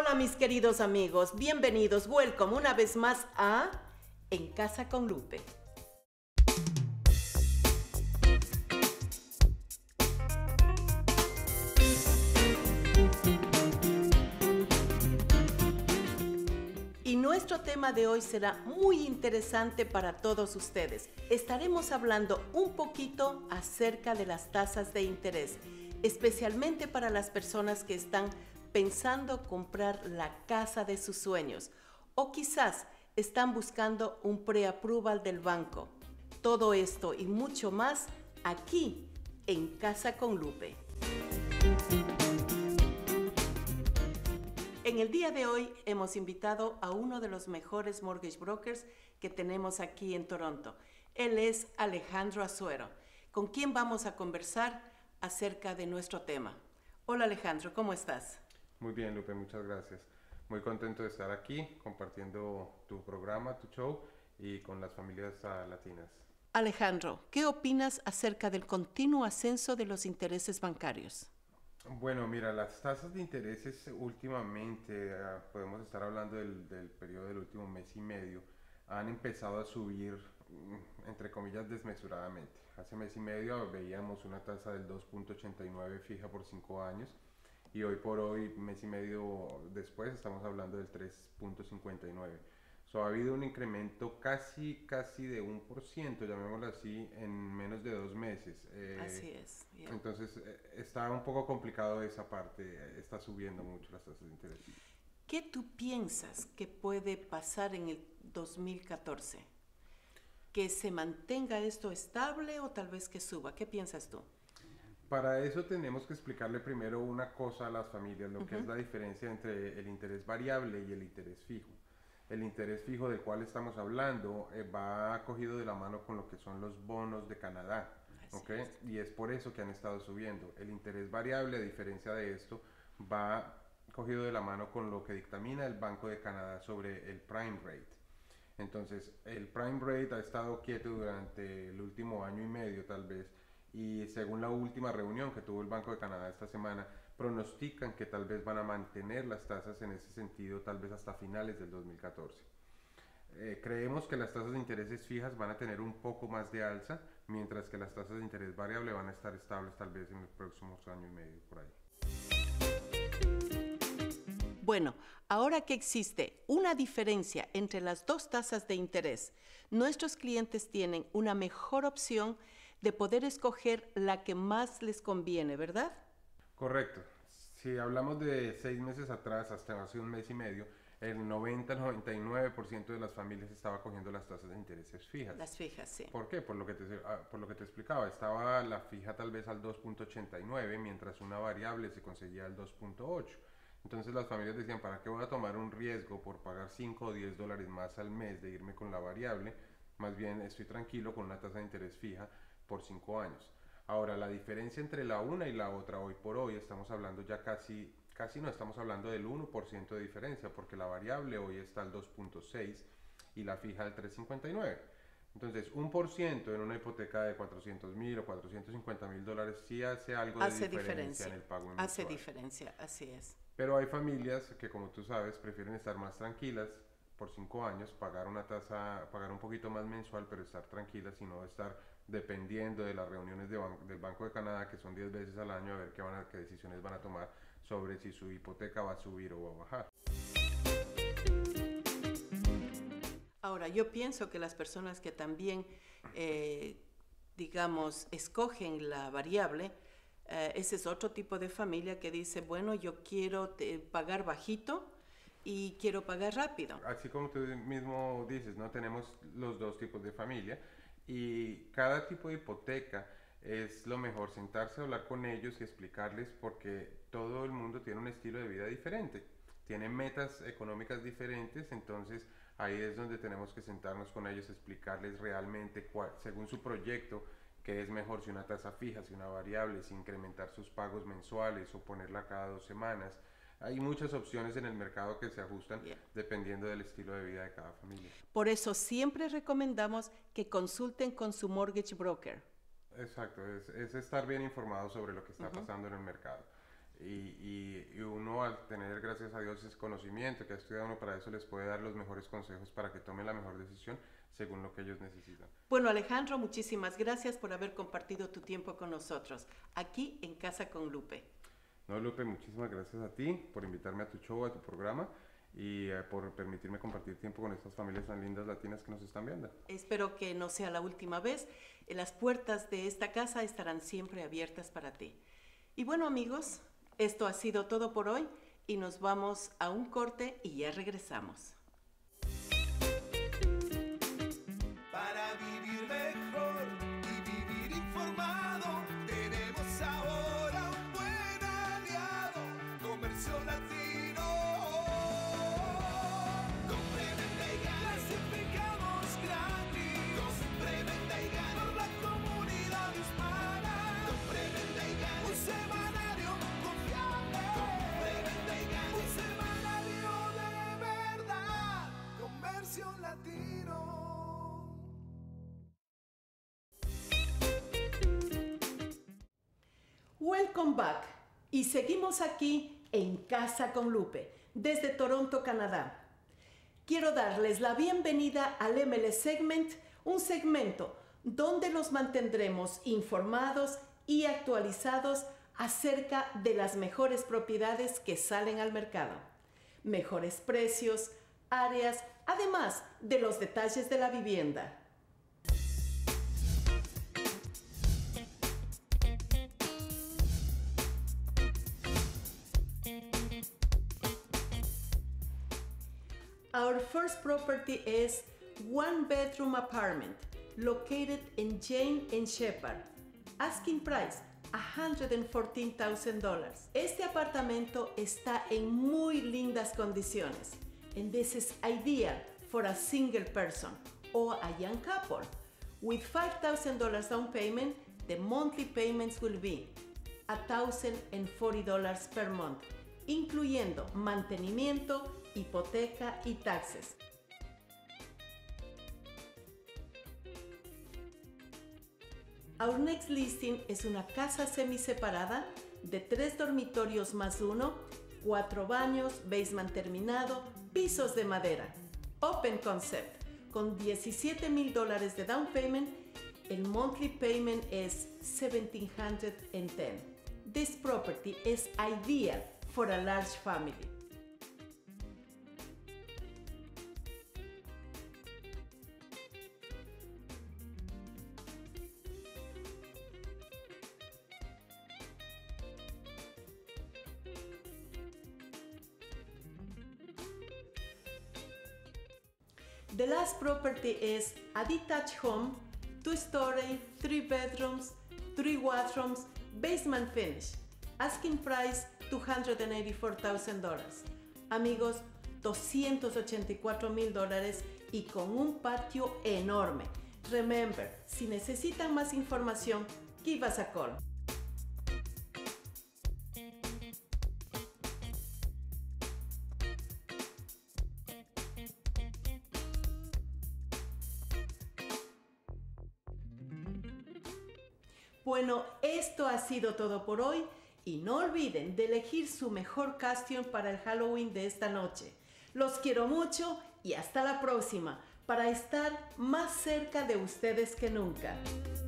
Hola mis queridos amigos, bienvenidos, welcome una vez más a En Casa con Lupe. Y nuestro tema de hoy será muy interesante para todos ustedes. Estaremos hablando un poquito acerca de las tasas de interés, especialmente para las personas que están pensando comprar la casa de sus sueños o quizás están buscando un pre-approval del banco. Todo esto y mucho más aquí en Casa con Lupe. En el día de hoy hemos invitado a uno de los mejores mortgage brokers que tenemos aquí en Toronto. Él es Alejandro Azuero, con quien vamos a conversar acerca de nuestro tema. Hola Alejandro, ¿cómo estás? Muy bien, Lupe, muchas gracias. Muy contento de estar aquí compartiendo tu programa, tu show y con las familias latinas. Alejandro, ¿qué opinas acerca del continuo ascenso de los intereses bancarios? Bueno, mira, las tasas de intereses últimamente, podemos estar hablando del periodo del último mes y medio, han empezado a subir, entre comillas, desmesuradamente. Hace mes y medio veíamos una tasa del 2.89 fija por 5 años y hoy por hoy, mes y medio después, estamos hablando del 3.59. So, ha habido un incremento casi de 1%, llamémoslo así, en menos de 2 meses. Así es. Yeah. Entonces, está un poco complicado esa parte, está subiendo mucho las tasas de interés. ¿Qué tú piensas que puede pasar en el 2014? ¿Que se mantenga esto estable o tal vez que suba? ¿Qué piensas tú? Para eso tenemos que explicarle primero una cosa a las familias, lo que es la diferencia entre el interés variable y el interés fijo. El interés fijo del cual estamos hablando va cogido de la mano con lo que son los bonos de Canadá, ¿okay? Y es por eso que han estado subiendo. El interés variable, a diferencia de esto, va cogido de la mano con lo que dictamina el Banco de Canadá sobre el prime rate. Entonces, el prime rate ha estado quieto durante el último año y medio tal vez, y según la última reunión que tuvo el Banco de Canadá esta semana, pronostican que tal vez van a mantener las tasas en ese sentido, tal vez hasta finales del 2014. Creemos que las tasas de intereses fijas van a tener un poco más de alza, mientras que las tasas de interés variable van a estar estables tal vez en los próximos año y medio, por ahí. Bueno, ahora que existe una diferencia entre las dos tasas de interés, nuestros clientes tienen una mejor opción de poder escoger la que más les conviene, ¿verdad? Correcto. Si hablamos de 6 meses atrás, hasta hace un mes y medio, el 90-99% de las familias estaba cogiendo las tasas de intereses fijas. Las fijas, sí. ¿Por qué? Por lo que te explicaba. Estaba la fija tal vez al 2.89, mientras una variable se conseguía al 2.8. Entonces las familias decían, ¿para qué voy a tomar un riesgo por pagar 5 o 10 dólares más al mes de irme con la variable? Más bien estoy tranquilo con una tasa de interés fija por 5 años. Ahora, la diferencia entre la una y la otra, hoy por hoy, estamos hablando ya casi no estamos hablando del 1% de diferencia, porque la variable hoy está al 2.6 y la fija al 3.59. Entonces, 1% en una hipoteca de 400,000 o 450,000 dólares sí hace algo de diferencia en el pago mensual. Hace diferencia, así es. Pero hay familias que, como tú sabes, prefieren estar más tranquilas por 5 años, pagar una tasa, pagar un poquito más mensual, pero estar tranquilas y no estar dependiendo de las reuniones del Banco de Canadá, que son 10 veces al año, a ver qué decisiones van a tomar sobre si su hipoteca va a subir o va a bajar. Ahora, yo pienso que las personas que también, digamos, escogen la variable, ese es otro tipo de familia que dice, bueno, yo quiero pagar bajito y quiero pagar rápido. Así como tú mismo dices, ¿no? Tenemos los dos tipos de familia y cada tipo de hipoteca es lo mejor sentarse a hablar con ellos y explicarles, porque todo el mundo tiene un estilo de vida diferente, tiene metas económicas diferentes. Entonces ahí es donde tenemos que sentarnos con ellos, explicarles realmente según su proyecto, qué es mejor, si una tasa fija, si una variable, si incrementar sus pagos mensuales o ponerla cada 2 semanas. Hay muchas opciones en el mercado que se ajustan dependiendo del estilo de vida de cada familia. Por eso siempre recomendamos que consulten con su mortgage broker. Exacto, es estar bien informado sobre lo que está pasando en el mercado. y uno al tener, gracias a Dios, ese conocimiento que ha estudiado uno para eso, les puede dar los mejores consejos para que tomen la mejor decisión según lo que ellos necesitan. Bueno, Alejandro, muchísimas gracias por haber compartido tu tiempo con nosotros, aquí en Casa con Lupe. No, Lupe, muchísimas gracias a ti por invitarme a tu show, a tu programa y por permitirme compartir tiempo con estas familias tan lindas latinas que nos están viendo. Espero que no sea la última vez. Las puertas de esta casa estarán siempre abiertas para ti. Y bueno, amigos, esto ha sido todo por hoy y nos vamos a un corte y ya regresamos. Para vivir mejor y vivir informado, tenemos ahora un buen aliado, Comercio Latino. Con preventa y gana clasificamos gratis. Con preventa y gana por la comunidad hispana. Con preventa y gana un semanario confiable. Con preventa y gana un semanario de verdad. Comercio Latino. Welcome back. Y seguimos aquí en Casa con Lupe, desde Toronto, Canadá. Quiero darles la bienvenida al MLS Segment, un segmento donde los mantendremos informados y actualizados acerca de las mejores propiedades que salen al mercado, mejores precios, áreas, además de los detalles de la vivienda. Our first property is one-bedroom apartment located in Jane and Shepherd. Asking price $114,000. Este apartamento está en muy lindas condiciones, and this is ideal for a single person or a young couple. With $5,000 down payment, the monthly payments will be $1,040 per month, incluyendo mantenimiento, hipoteca y taxes. Our next listing es una casa semiseparada de 3 dormitorios más 1, 4 baños, basement terminado, pisos de madera. Open concept, con $17,000 de down payment, el monthly payment es $1,710. This property is ideal for a large family. The last property is a detached home, 2-story, 3 bedrooms, 3 bathrooms, basement finish. Asking price $284,000. Amigos, $284,000 y con un patio enorme. Remember, si necesitan más información, give us a call. Bueno, esto ha sido todo por hoy y no olviden de elegir su mejor costume para el Halloween de esta noche. Los quiero mucho y hasta la próxima para estar más cerca de ustedes que nunca.